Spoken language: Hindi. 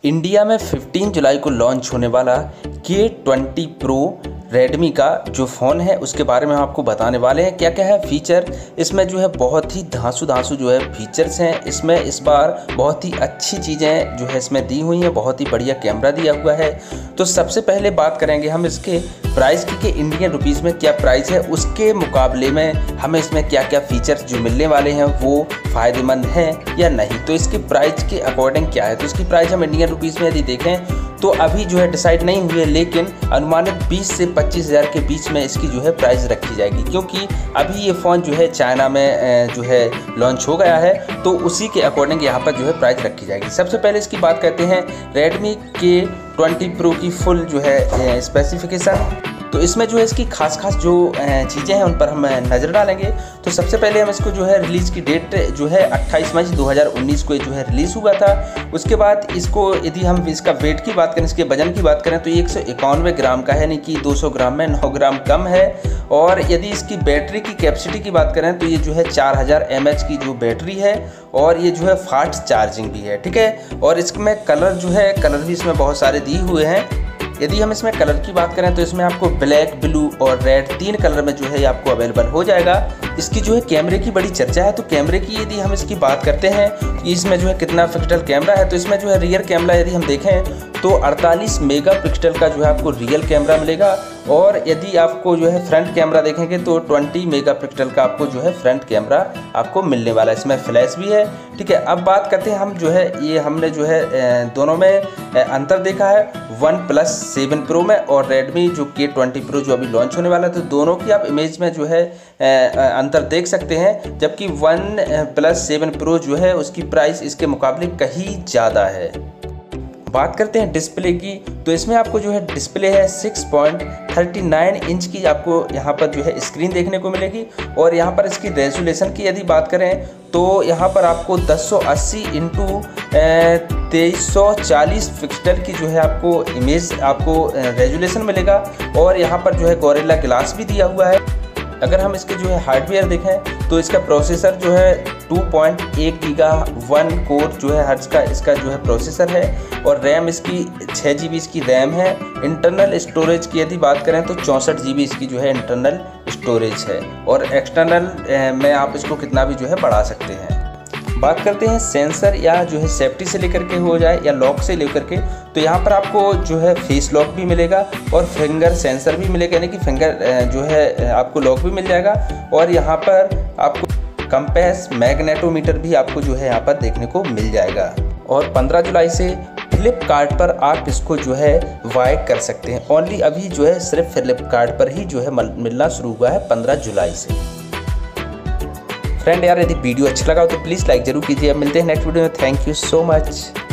इंडिया में 15 जुलाई को लॉन्च होने वाला K20 Pro रेडमी का जो फ़ोन है उसके बारे में हम आपको बताने वाले हैं। क्या क्या है फीचर इसमें जो है, बहुत ही धांसू जो है फीचर्स हैं इसमें। इस बार बहुत ही अच्छी चीज़ें जो है इसमें दी हुई हैं, बहुत ही बढ़िया कैमरा दिया हुआ है। तो सबसे पहले बात करेंगे हम इसके प्राइस की कि इंडियन रुपीज़ में क्या प्राइस है, उसके मुकाबले में हमें इसमें क्या क्या फीचर्स जो मिलने वाले हैं वो फ़ायदेमंद हैं या नहीं। तो इसकी प्राइस के अकॉर्डिंग क्या है, तो इसकी प्राइस हम इंडियन रुपीज़ में यदि देखें तो अभी जो है डिसाइड नहीं हुई है, लेकिन अनुमानित 20 से 25 हज़ार के बीच में इसकी जो है प्राइस रखी जाएगी, क्योंकि अभी ये फ़ोन जो है चाइना में जो है लॉन्च हो गया है, तो उसी के अकॉर्डिंग यहाँ पर जो है प्राइस रखी जाएगी। सबसे पहले इसकी बात करते हैं रेडमी K20 Pro की फुल जो है स्पेसिफिकेशन। तो इसमें जो है इसकी खास जो चीज़ें हैं उन पर हम नज़र डालेंगे। तो सबसे पहले हम इसको जो है रिलीज़ की डेट जो है 28 मई 2019 को जो है रिलीज़ हुआ था। उसके बाद इसको यदि हम इसका वेट की बात करें, इसके वजन की बात करें तो 191 ग्राम का है, यानी कि 200 ग्राम में 9 ग्राम कम है। और यदि इसकी बैटरी की कैपेसिटी की बात करें तो ये जो है 4000 mAh की जो बैटरी है, और ये जो है फास्ट चार्जिंग भी है, ठीक है। और इसमें कलर जो है, कलर भी इसमें बहुत सारे दिए हुए हैं। यदि हम इसमें कलर की बात करें तो इसमें आपको ब्लैक, ब्लू और रेड 3 कलर में जो है ये आपको अवेलेबल हो जाएगा। इसकी जो है कैमरे की बड़ी चर्चा है, तो कैमरे की यदि हम इसकी बात करते हैं कि इसमें जो है कितना पिक्सल कैमरा है, तो इसमें जो है रियर कैमरा यदि हम देखें तो 48 मेगापिक्सल का जो है आपको रियल कैमरा मिलेगा। और यदि आपको जो है फ्रंट कैमरा देखेंगे तो 20 मेगापिक्सल का आपको जो है फ्रंट कैमरा आपको मिलने वाला है। इसमें फ्लैश भी है, ठीक है। अब बात करते हैं हम जो है, ये हमने जो है दोनों में अंतर देखा है OnePlus 7 Pro में और रेडमी जो K20 Pro जो अभी लॉन्च होने वाला है। तो दोनों की आप इमेज में जो है अंतर देख सकते हैं, जबकि OnePlus 7 Pro जो है उसकी प्राइस इसके मुकाबले कहीं ज़्यादा है। बात करते हैं डिस्प्ले की, तो इसमें आपको जो है डिस्प्ले है 6.39 इंच की आपको यहाँ पर जो है स्क्रीन देखने को मिलेगी। और यहाँ पर इसकी रेजोल्यूशन की यदि बात करें तो यहाँ पर आपको 1080 × 2340 पिक्सल की जो है आपको इमेज आपको रेजोल्यूशन मिलेगा। और यहाँ पर जो है गोरिल्ला ग्लास भी दिया हुआ है। अगर हम इसके जो है हार्डवेयर देखें तो इसका प्रोसेसर जो है 2.1 गीगा 1 कोर जो है हर्ट्ज का इसका जो है प्रोसेसर है। और रैम इसकी 6 GB इसकी रैम है। इंटरनल स्टोरेज की यदि बात करें तो 64 GB इसकी जो है इंटरनल स्टोरेज है। और एक्सटर्नल में आप इसको कितना भी जो है बढ़ा सकते हैं। बात करते हैं सेंसर या जो है सेफ्टी से लेकर के हो जाए या लॉक से लेकर के, तो यहाँ पर आपको जो है फेस लॉक भी मिलेगा और फिंगर सेंसर भी मिलेगा, यानी कि फिंगर जो है आपको लॉक भी मिल जाएगा। और यहाँ पर आपको कंपास मैग्नेटोमीटर भी आपको जो है यहाँ पर देखने को मिल जाएगा। और 15 जुलाई से फ्लिपकार्ट पर आप इसको जो है बाय कर सकते हैं। ओनली अभी जो है सिर्फ फ्लिपकार्ट पर ही जो है मिलना शुरू हुआ है 15 जुलाई से। फ्रेंड यार, यदि वीडियो अच्छा लगा हो तो प्लीज़ लाइक जरूर कीजिए। अब मिलते हैं नेक्स्ट वीडियो में। Thank you so much.